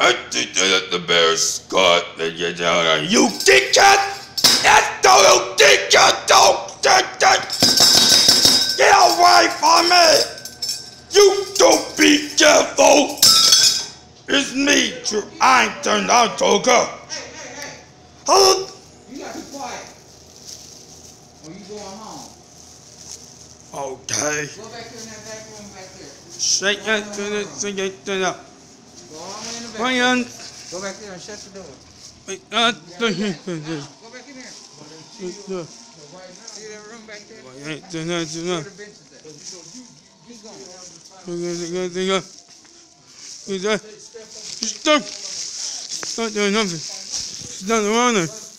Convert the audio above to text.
I think that the bear's got you dickhead! That's no you dickhead! Don't get away from me! You don't be careful! It's me, I ain't turned out to a girl. Hey! Huh? You gotta be quiet. Or you going home. Okay. Go back there in that back room back there. Shake it to the Go all the way in the back. Go back there and shut the door. Go back in there. See that room back there? Where the benches at? Keep going. Stop doing nothing. It's not around there.